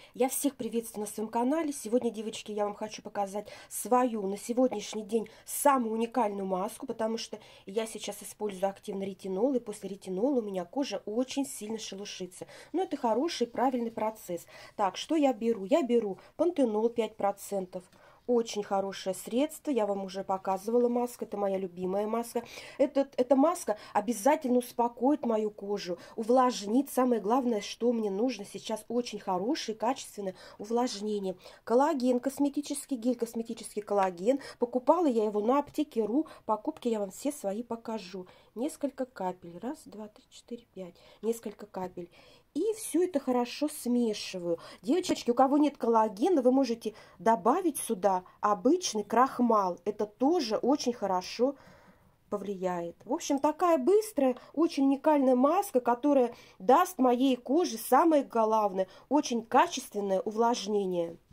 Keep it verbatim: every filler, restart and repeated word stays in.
Я всех приветствую на своем канале. Сегодня, девочки, я вам хочу показать свою на сегодняшний день самую уникальную маску, потому что я сейчас использую активно ретинол, и после ретинола у меня кожа очень сильно шелушится. Но это хороший, правильный процесс. Так, что я беру? Я беру пантенол пять процентов. Очень хорошее средство, я вам уже показывала маску, это моя любимая маска. Этот, эта маска обязательно успокоит мою кожу, увлажнит. Самое главное, что мне нужно сейчас, очень хорошее, качественное увлажнение. Коллаген, косметический гель, косметический коллаген. Покупала я его на аптеке.ру, покупки я вам все свои покажу. Несколько капель, раз, два, три, четыре, пять, несколько капель. И все это хорошо смешиваю. Девочки, у кого нет коллагена, вы можете добавить сюда обычный крахмал. Это тоже очень хорошо повлияет. В общем, такая быстрая, очень уникальная маска, которая даст моей коже, самое главное, очень качественное увлажнение.